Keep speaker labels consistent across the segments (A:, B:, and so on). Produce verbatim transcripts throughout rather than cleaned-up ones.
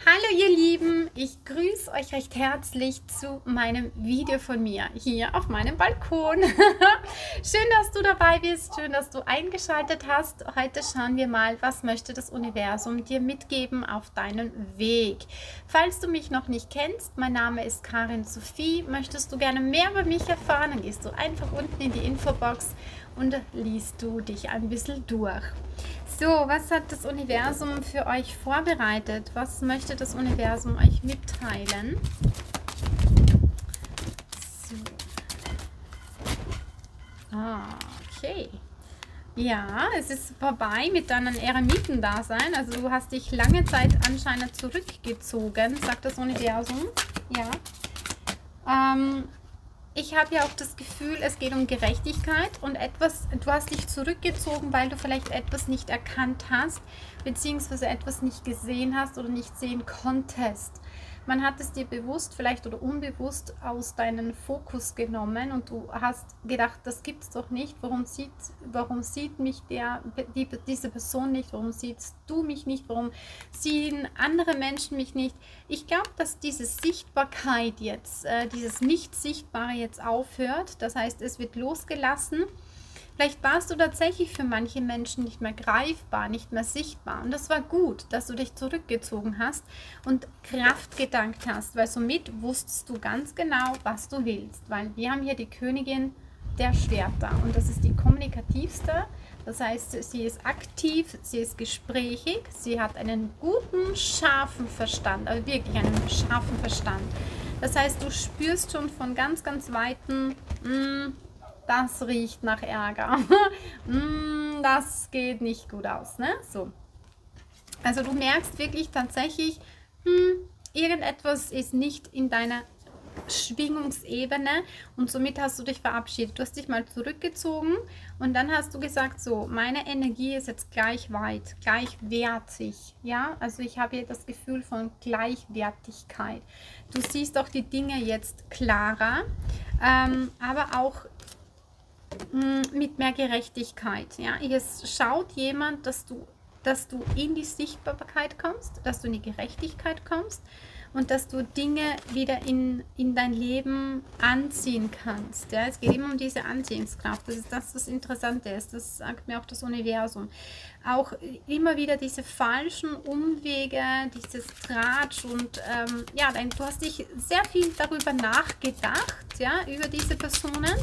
A: Hallo ihr Lieben, ich grüße euch recht herzlich zu meinem Video von mir hier auf meinem Balkon. Schön, dass du dabei bist, schön, dass du eingeschaltet hast. Heute schauen wir mal, was möchte das Universum dir mitgeben auf deinen Weg. Falls du mich noch nicht kennst, mein Name ist Karin Sophie. Möchtest du gerne mehr über mich erfahren, dann gehst du einfach unten in die Infobox und liest du dich ein bisschen durch. So, was hat das Universum für euch vorbereitet? Was möchte das Universum euch mitteilen? So. Ah, okay. Ja, es ist vorbei mit deinem Eremitendasein. Also du hast dich lange Zeit anscheinend zurückgezogen, sagt das Universum. Ja. Ähm, Ich habe ja auch das Gefühl, es geht um Gerechtigkeit und etwas, du hast dich zurückgezogen, weil du vielleicht etwas nicht erkannt hast, beziehungsweise etwas nicht gesehen hast oder nicht sehen konntest. Man hat es dir bewusst, vielleicht oder unbewusst aus deinem Fokus genommen und du hast gedacht, das gibt's doch nicht. Warum sieht, warum sieht mich der, die, diese Person nicht? Warum siehst du mich nicht? Warum sehen andere Menschen mich nicht? Ich glaube, dass diese Sichtbarkeit jetzt, äh, dieses Nicht-Sichtbare jetzt aufhört. Das heißt, es wird losgelassen. Vielleicht warst du tatsächlich für manche Menschen nicht mehr greifbar, nicht mehr sichtbar. Und das war gut, dass du dich zurückgezogen hast und Kraft gedankt hast, weil somit wusstest du ganz genau, was du willst. Weil wir haben hier die Königin der Schwerter und das ist die kommunikativste. Das heißt, sie ist aktiv, sie ist gesprächig, sie hat einen guten, scharfen Verstand, also wirklich einen scharfen Verstand. Das heißt, du spürst schon von ganz, ganz Weitem, mh, das riecht nach Ärger. mm, das geht nicht gut aus, ne? So. Also du merkst wirklich tatsächlich, hm, irgendetwas ist nicht in deiner Schwingungsebene und somit hast du dich verabschiedet. Du hast dich mal zurückgezogen und dann hast du gesagt, so, meine Energie ist jetzt gleich weit, gleichwertig, ja, also ich habe hier das Gefühl von Gleichwertigkeit. Du siehst auch die Dinge jetzt klarer, ähm, aber auch mit mehr Gerechtigkeit. Ja? Es schaut jemand, dass du, dass du in die Sichtbarkeit kommst, dass du in die Gerechtigkeit kommst und dass du Dinge wieder in, in dein Leben anziehen kannst. Ja? Es geht immer um diese Anziehungskraft. Das ist das, was interessant ist. Das sagt mir auch das Universum. Auch immer wieder diese falschen Umwege, dieses Tratsch und ähm, ja, du hast dich sehr viel darüber nachgedacht, ja, über diese Personen.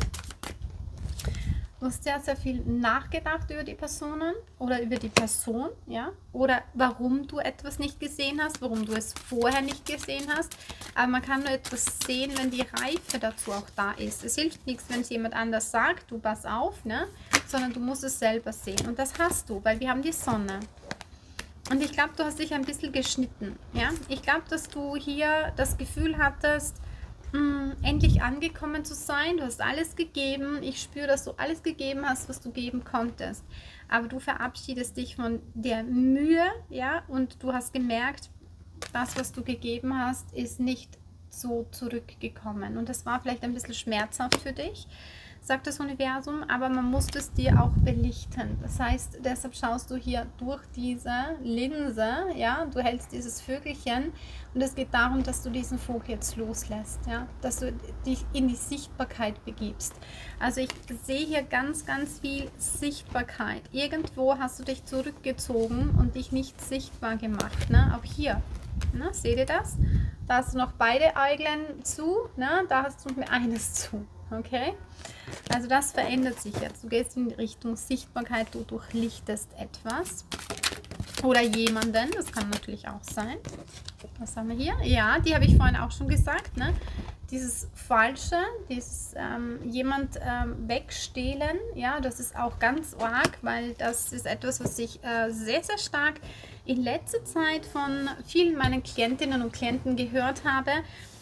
A: Du hast sehr, sehr viel nachgedacht über die Personen oder über die Person, ja, oder warum du etwas nicht gesehen hast, warum du es vorher nicht gesehen hast. Aber man kann nur etwas sehen, wenn die Reife dazu auch da ist. Es hilft nichts, wenn es jemand anders sagt, du pass auf, ne, sondern du musst es selber sehen. Und das hast du, weil wir haben die Sonne. Und ich glaube, du hast dich ein bisschen geschnitten, ja. Ich glaube, dass du hier das Gefühl hattest, Mm, endlich angekommen zu sein. Du hast alles gegeben. Ich spüre, dass du alles gegeben hast, was du geben konntest. Aber du verabschiedest dich von der Mühe, ja, und du hast gemerkt, das, was du gegeben hast, ist nicht so zurückgekommen. Und das war vielleicht ein bisschen schmerzhaft für dich, sagt das Universum, aber man muss es dir auch belichten. Das heißt, deshalb schaust du hier durch diese Linse, ja, du hältst dieses Vögelchen und es geht darum, dass du diesen Vogel jetzt loslässt, ja, dass du dich in die Sichtbarkeit begibst. Also ich sehe hier ganz, ganz viel Sichtbarkeit. Irgendwo hast du dich zurückgezogen und dich nicht sichtbar gemacht, ne? Auch hier, ne? Seht ihr das? Da hast du noch beide Äuglein zu, ne? Da hast du nur eines zu. Okay, also das verändert sich jetzt. Du gehst in Richtung Sichtbarkeit, du durchlichtest etwas oder jemanden, das kann natürlich auch sein. Was haben wir hier? Ja, die habe ich vorhin auch schon gesagt, ne? Dieses Falsche, dieses ähm, jemand ähm, wegstehlen, ja, das ist auch ganz arg, weil das ist etwas, was ich äh, sehr, sehr stark in letzter Zeit von vielen meinen Klientinnen und Klienten gehört habe,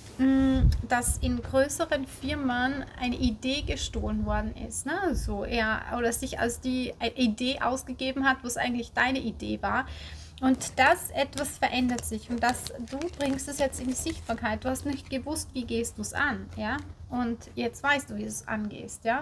A: dass in größeren Firmen eine Idee gestohlen worden ist, ne? So, ja, oder sich als die Idee ausgegeben hat, was eigentlich deine Idee war. Und das etwas verändert sich und das, du bringst es jetzt in die Sichtbarkeit. Du hast nicht gewusst, wie gehst du es an, ja? Und jetzt weißt du, wie du es angehst, ja?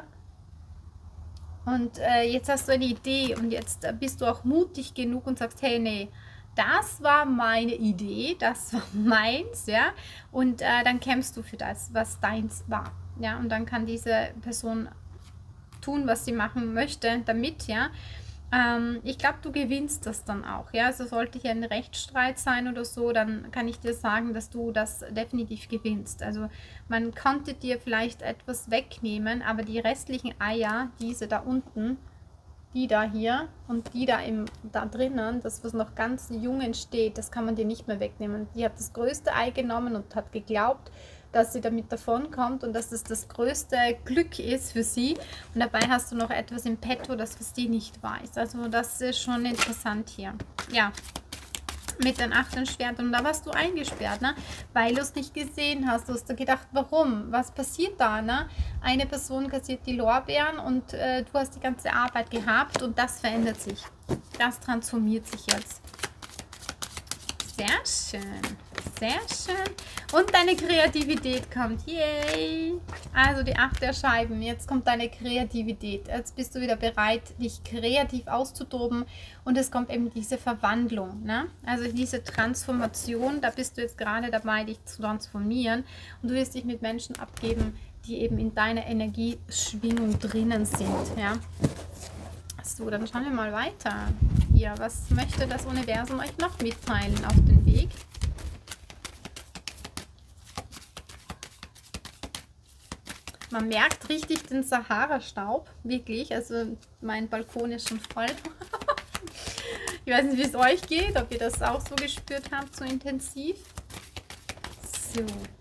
A: Und äh, jetzt hast du eine Idee und jetzt äh, bist du auch mutig genug und sagst, hey, nee, das war meine Idee, das war meins, ja, und äh, dann kämpfst du für das, was deins war, ja, und dann kann diese Person tun, was sie machen möchte damit, ja. Ähm, ich glaube, du gewinnst das dann auch, ja, also sollte hier ein Rechtsstreit sein oder so, dann kann ich dir sagen, dass du das definitiv gewinnst. Also man konnte dir vielleicht etwas wegnehmen, aber die restlichen Eier, diese da unten, die da hier und die da im da drinnen, das was noch ganz jung entsteht, das kann man dir nicht mehr wegnehmen. Die hat das größte Ei genommen und hat geglaubt, dass sie damit davon kommt und dass das das größte Glück ist für sie. Und dabei hast du noch etwas im Petto, das was die nicht weiß. Also das ist schon interessant hier. Ja, mit den achten Schwertern. Und da warst du eingesperrt, ne? Weil du es nicht gesehen hast. Du hast gedacht, warum? Was passiert da? Ne? Eine Person kassiert die Lorbeeren und äh, du hast die ganze Arbeit gehabt und das verändert sich. Das transformiert sich jetzt. Sehr schön. Sehr schön. Und deine Kreativität kommt. Yay! Also die acht der Scheiben. Jetzt kommt deine Kreativität. Jetzt bist du wieder bereit, dich kreativ auszutoben. Und es kommt eben diese Verwandlung. Ne? Also diese Transformation. Da bist du jetzt gerade dabei, dich zu transformieren. Und du wirst dich mit Menschen abgeben, die eben in deiner Energieschwingung drinnen sind. Ja? So, dann schauen wir mal weiter. Hier, was möchte das Universum euch noch mitteilen auf den Weg? Man merkt richtig den Sahara-Staub, wirklich. Also mein Balkon ist schon voll. Ich weiß nicht, wie es euch geht, ob ihr das auch so gespürt habt, so intensiv. So.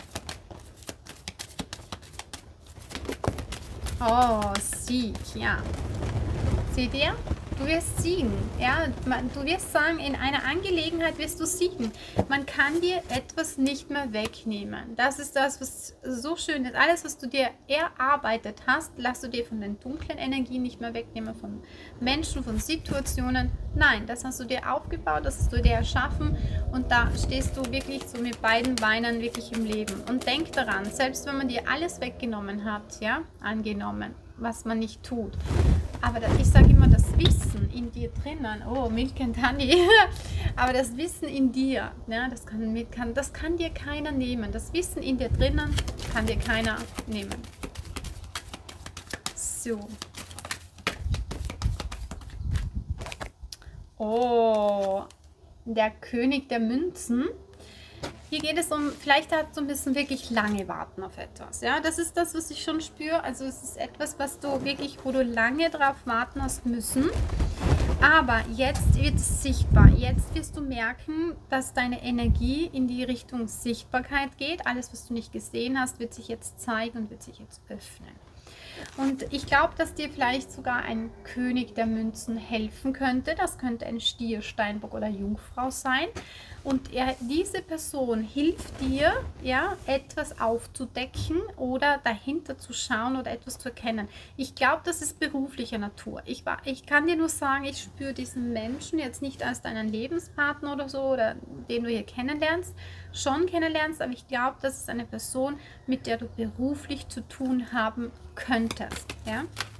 A: Oh, Sieg, ja. Seht ihr? Du wirst siegen. Ja, du wirst sagen, in einer Angelegenheit wirst du siegen. Man kann dir etwas nicht mehr wegnehmen. Das ist das, was so schön ist. Alles, was du dir erarbeitet hast, lass du dir von den dunklen Energien nicht mehr wegnehmen, von Menschen, von Situationen. Nein, das hast du dir aufgebaut, das hast du dir erschaffen und da stehst du wirklich so mit beiden Beinen wirklich im Leben. Und denk daran, selbst wenn man dir alles weggenommen hat, ja, angenommen, was man nicht tut. Aber das, ich sage immer, das Wissen in dir drinnen, oh, Milk and Honey, aber das Wissen in dir, ja, das, kann, kann, das kann dir keiner nehmen. Das Wissen in dir drinnen kann dir keiner nehmen. So. Oh, der König der Münzen. Hier geht es um, vielleicht hat so ein bisschen wirklich lange warten auf etwas. Ja, das ist das, was ich schon spüre. Also es ist etwas, was du wirklich, wo du lange drauf warten hast müssen. Aber jetzt wird es sichtbar. Jetzt wirst du merken, dass deine Energie in die Richtung Sichtbarkeit geht. Alles, was du nicht gesehen hast, wird sich jetzt zeigen und wird sich jetzt öffnen. Und ich glaube, dass dir vielleicht sogar ein König der Münzen helfen könnte. Das könnte ein Stier, Steinbock oder Jungfrau sein. Und er, diese Person hilft dir, ja, etwas aufzudecken oder dahinter zu schauen oder etwas zu erkennen. Ich glaube, das ist beruflicher Natur. Ich, war, ich kann dir nur sagen, ich spüre diesen Menschen jetzt nicht als deinen Lebenspartner oder so, oder den du hier kennenlernst, schon kennenlernst, aber ich glaube, das ist eine Person, mit der du beruflich zu tun haben könntest. Ja?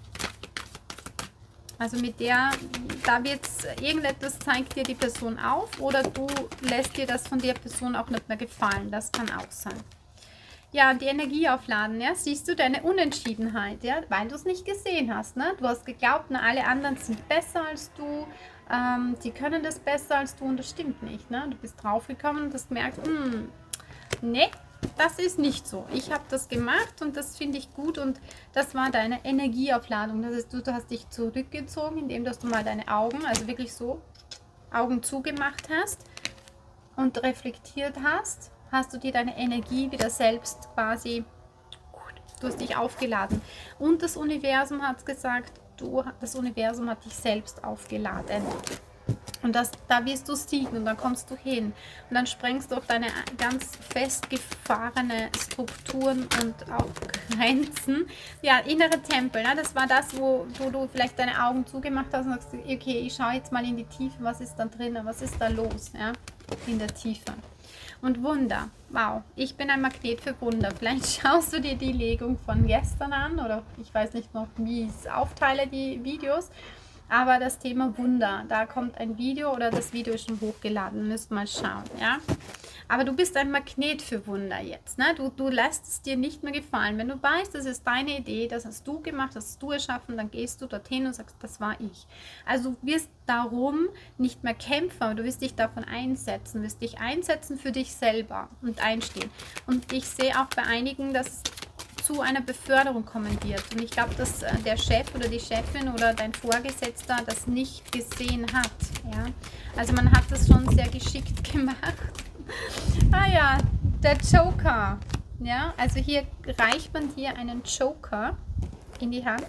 A: Also mit der, da wird irgendetwas, zeigt dir die Person auf oder du lässt dir das von der Person auch nicht mehr gefallen. Das kann auch sein. Ja, die Energie aufladen, ja, siehst du deine Unentschiedenheit, ja, weil du es nicht gesehen hast, ne? Du hast geglaubt, na, alle anderen sind besser als du, ähm, die können das besser als du und das stimmt nicht, ne? Du bist draufgekommen und hast gemerkt, hm, ne, das ist nicht so. Ich habe das gemacht und das finde ich gut und das war deine Energieaufladung. Das heißt, du, du hast dich zurückgezogen, indem dass du mal deine Augen, also wirklich so Augen zugemacht hast und reflektiert hast, hast du dir deine Energie wieder selbst quasi, du hast dich aufgeladen. Und das Universum hat gesagt, du, das Universum hat dich selbst aufgeladen. Und das, da wirst du siegen und dann kommst du hin. Und dann sprengst du auch deine ganz festgefahrene Strukturen und auch Grenzen. Ja, innere Tempel, ne? Das war das, wo, wo du vielleicht deine Augen zugemacht hast und sagst, okay, ich schaue jetzt mal in die Tiefe, was ist da drinnen, was ist da los, ja, in der Tiefe. Und Wunder, wow, ich bin ein Magnet für Wunder. Vielleicht schaust du dir die Legung von gestern an oder ich weiß nicht noch, wie ich es aufteile, die Videos. Aber das Thema Wunder, da kommt ein Video oder das Video ist schon hochgeladen, müsst mal schauen, ja. Aber du bist ein Magnet für Wunder jetzt, ne? Du, du lässt es dir nicht mehr gefallen. Wenn du weißt, das ist deine Idee, das hast du gemacht, das hast du erschaffen, dann gehst du dorthin und sagst, das war ich. Also du wirst darum nicht mehr kämpfen, aber du wirst dich davon einsetzen, wirst dich einsetzen für dich selber und einstehen. Und ich sehe auch bei einigen, dass zu einer Beförderung kommen wird. Und ich glaube, dass der Chef oder die Chefin oder dein Vorgesetzter das nicht gesehen hat. Ja? Also man hat das schon sehr geschickt gemacht. Ah ja, der Joker. Ja, also hier reicht man dir einen Joker in die Hand.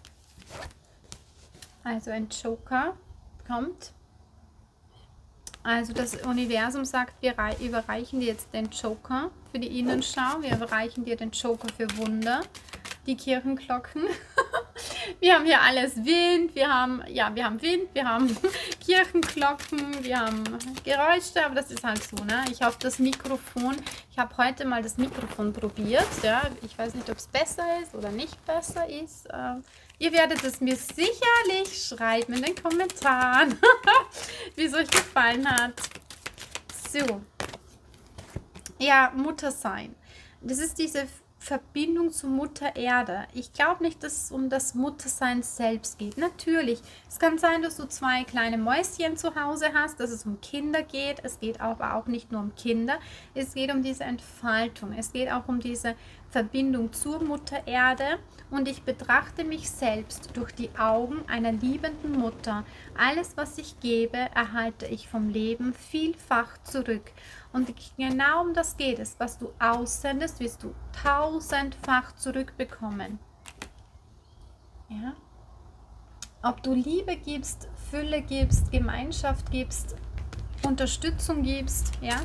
A: Also ein Joker kommt. Also das Universum sagt, wir überreichen dir jetzt den Joker für die Innenschau. Wir überreichen dir den Joker für Wunder. Die Kirchenglocken. Wir haben hier alles Wind, wir haben, ja, wir haben Wind, wir haben Kirchenglocken, wir haben Geräusche, aber das ist halt so, ne? Ich hoffe, das Mikrofon, ich habe heute mal das Mikrofon probiert, ja, ich weiß nicht, ob es besser ist oder nicht besser ist. Ähm, ihr werdet es mir sicherlich schreiben in den Kommentaren, wie es euch gefallen hat. So. Ja, Mutter sein. Das ist diese Verbindung zu Mutter Erde. Ich glaube nicht, dass es um das Muttersein selbst geht. Natürlich, es kann sein, dass du zwei kleine Mäuschen zu Hause hast, dass es um Kinder geht. Es geht aber auch nicht nur um Kinder. Es geht um diese Entfaltung. Es geht auch um diese Verbindung zur Mutter Erde. Und ich betrachte mich selbst durch die Augen einer liebenden Mutter. Alles, was ich gebe, erhalte ich vom Leben vielfach zurück. Und genau um das geht es. Was du aussendest, wirst du tausendfach zurückbekommen. Ja? Ob du Liebe gibst, Fülle gibst, Gemeinschaft gibst, Unterstützung gibst, ja?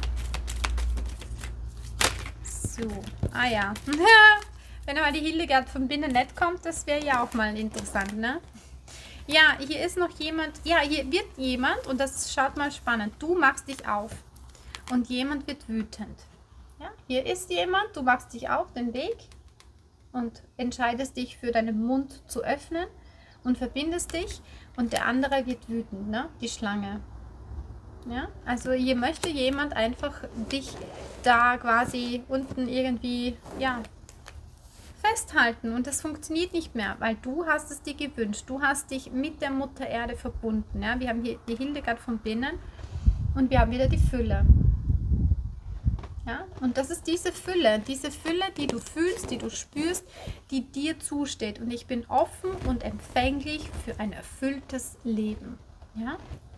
A: So, ah ja. Wenn aber die Hildegard von Binnennet kommt, das wäre ja auch mal interessant, ne? Ja, hier ist noch jemand, ja, hier wird jemand, und das schaut mal spannend, du machst dich auf. Und jemand wird wütend. Ja, hier ist jemand, du machst dich auf den Weg und entscheidest dich für deinen Mund zu öffnen und verbindest dich und der andere wird wütend, ne? Die Schlange. Ja, also hier möchte jemand einfach dich da quasi unten irgendwie, ja, festhalten und das funktioniert nicht mehr, weil du hast es dir gewünscht. Du hast dich mit der Mutter Erde verbunden. Ja? Wir haben hier die Hildegard von Binnen und wir haben wieder die Fülle. Ja? Und das ist diese Fülle, diese Fülle, die du fühlst, die du spürst, die dir zusteht. Und ich bin offen und empfänglich für ein erfülltes Leben. Ja?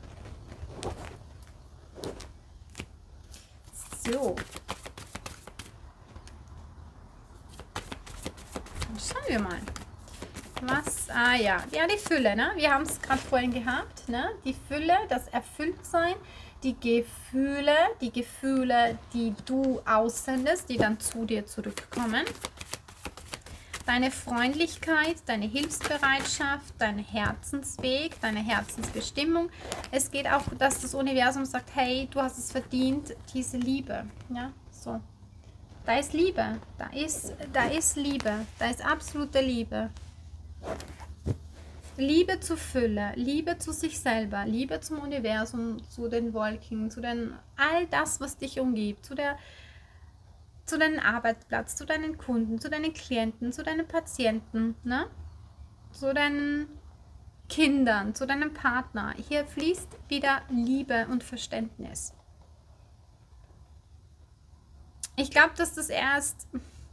A: So. Schauen wir mal. Was? Ah ja, ja, die Fülle, ne? Wir haben es gerade vorhin gehabt, ne? Die Fülle, das Erfülltsein, die Gefühle, die Gefühle, die du aussendest, die dann zu dir zurückkommen. Deine Freundlichkeit, deine Hilfsbereitschaft, dein Herzensweg, deine Herzensbestimmung. Es geht auch, dass das Universum sagt, hey, du hast es verdient, diese Liebe, ja, so. Da ist Liebe, da ist, da ist Liebe, da ist absolute Liebe. Liebe zur Fülle, Liebe zu sich selber, Liebe zum Universum, zu den Wolken, zu den, all das, was dich umgibt, zu der, zu deinem Arbeitsplatz, zu deinen Kunden, zu deinen Klienten, zu deinen Patienten, ne? Zu deinen Kindern, zu deinem Partner. Hier fließt wieder Liebe und Verständnis. Ich glaube, dass das erst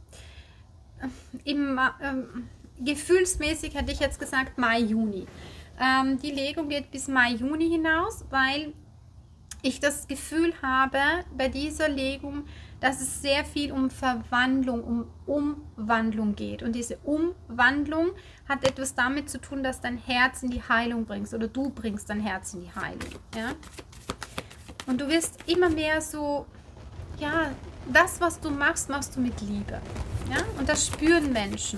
A: im ähm, gefühlsmäßig, hätte ich jetzt gesagt, Mai, Juni. Ähm, die Legung geht bis Mai, Juni hinaus, weil ich das Gefühl habe, bei dieser Legung, dass es sehr viel um Verwandlung, um Umwandlung geht. Und diese Umwandlung hat etwas damit zu tun, dass dein Herz in die Heilung bringst oder du bringst dein Herz in die Heilung. Ja? Und du wirst immer mehr so, ja, das, was du machst, machst du mit Liebe. Ja? Und das spüren Menschen.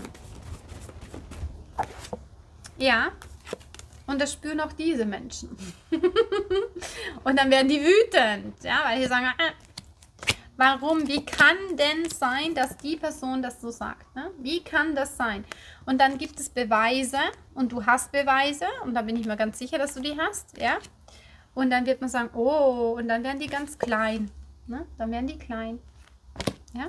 A: Ja, und das spüren auch diese Menschen. Und dann werden die wütend, ja, weil die sagen, äh, Warum? Wie kann denn sein, dass die Person das so sagt? Ne? Wie kann das sein? Und dann gibt es Beweise und du hast Beweise und da bin ich mir ganz sicher, dass du die hast. Ja? Und dann wird man sagen, oh, und dann werden die ganz klein. Ne? Dann werden die klein. Ja?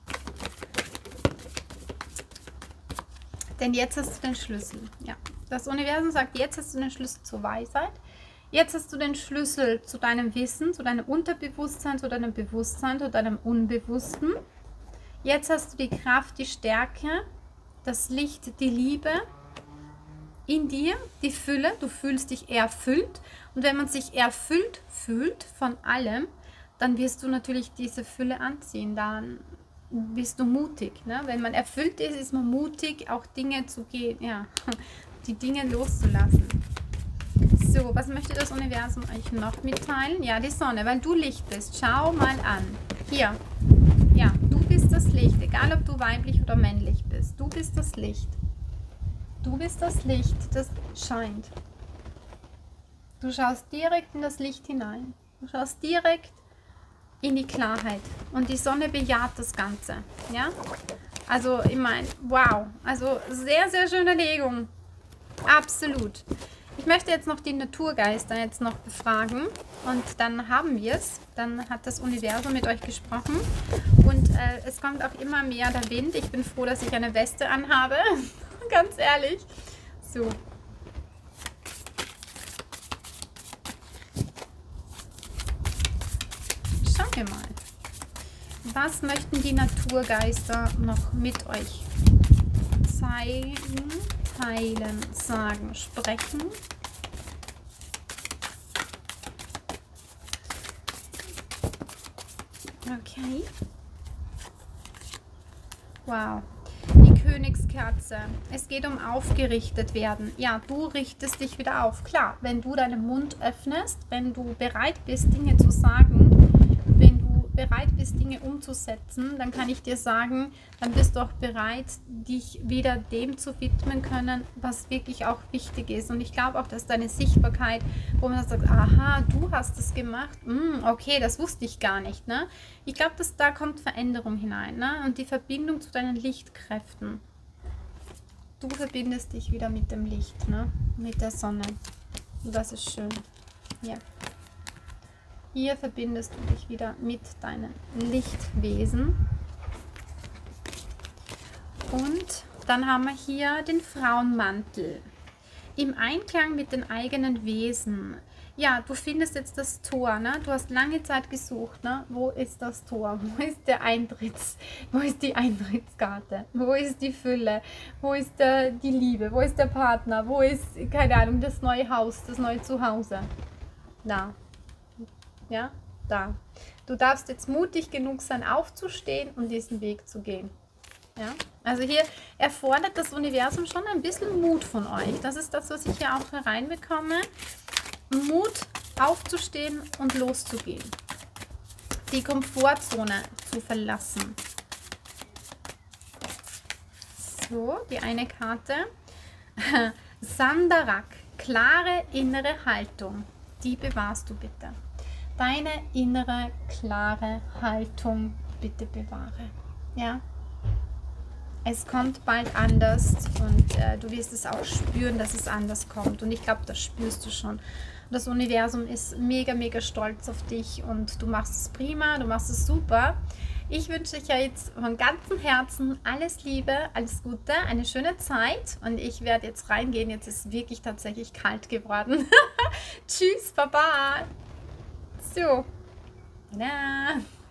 A: Denn jetzt hast du den Schlüssel. Ja. Das Universum sagt, jetzt hast du den Schlüssel zur Weisheit. Jetzt hast du den Schlüssel zu deinem Wissen, zu deinem Unterbewusstsein, zu deinem Bewusstsein, zu deinem Unbewussten. Jetzt hast du die Kraft, die Stärke, das Licht, die Liebe in dir, die Fülle. Du fühlst dich erfüllt. Und wenn man sich erfüllt fühlt von allem, dann wirst du natürlich diese Fülle anziehen. Dann bist du mutig. Ne? Wenn man erfüllt ist, ist man mutig, auch Dinge zu gehen, ja, die Dinge loszulassen. So, was möchte das Universum euch noch mitteilen? Ja, die Sonne, weil du Licht bist. Schau mal an. Hier. Ja, du bist das Licht. Egal, ob du weiblich oder männlich bist. Du bist das Licht. Du bist das Licht, das scheint. Du schaust direkt in das Licht hinein. Du schaust direkt in die Klarheit. Und die Sonne bejaht das Ganze. Ja? Also, ich meine, wow. Also, sehr, sehr schöne Legung. Absolut. Ich möchte jetzt noch die Naturgeister jetzt noch befragen und dann haben wir es. Dann hat das Universum mit euch gesprochen und äh, es kommt auch immer mehr der Wind. Ich bin froh, dass ich eine Weste anhabe, ganz ehrlich. So. Schauen wir mal. Was möchten die Naturgeister noch mit euch zeigen? Teilen, sagen, sprechen. Okay. Wow. Die Königskerze. Es geht um aufgerichtet werden. Ja, du richtest dich wieder auf. Klar, wenn du deinen Mund öffnest, wenn du bereit bist, Dinge zu sagen, wenn du bereit bist, Dinge umzusetzen, dann kann ich dir sagen, dann bist du auch bereit, dich wieder dem zu widmen können, was wirklich auch wichtig ist. Und ich glaube auch, dass deine Sichtbarkeit, wo man sagt, aha, du hast es gemacht, mm, okay, das wusste ich gar nicht. Ne? Ich glaube, dass da kommt Veränderung hinein, ne? Und die Verbindung zu deinen Lichtkräften. Du verbindest dich wieder mit dem Licht, ne? Mit der Sonne. Und das ist schön. Ja. Hier verbindest du dich wieder mit deinen Lichtwesen. Und dann haben wir hier den Frauenmantel. Im Einklang mit den eigenen Wesen. Ja, du findest jetzt das Tor, ne? Du hast lange Zeit gesucht, ne? Wo ist das Tor? Wo ist der Eintritts? Wo ist die Eintrittskarte? Wo ist die Fülle? Wo ist der, die Liebe? Wo ist der Partner? Wo ist, keine Ahnung, das neue Haus, das neue Zuhause? Da. Ja, da. Du darfst jetzt mutig genug sein, aufzustehen und diesen Weg zu gehen. Ja, also hier erfordert das Universum schon ein bisschen Mut von euch. Das ist das, was ich hier auch hereinbekomme. Mut, aufzustehen und loszugehen. Die Komfortzone zu verlassen. So, die eine Karte. Sandarak, klare innere Haltung. Die bewahrst du bitte. Deine innere, klare Haltung bitte bewahre. Ja. Es kommt bald anders und äh, du wirst es auch spüren, dass es anders kommt. Und ich glaube, das spürst du schon. Das Universum ist mega, mega stolz auf dich und du machst es prima, du machst es super. Ich wünsche euch ja jetzt von ganzem Herzen alles Liebe, alles Gute, eine schöne Zeit und ich werde jetzt reingehen. Jetzt ist es wirklich tatsächlich kalt geworden. Tschüss, Baba. So. Tada.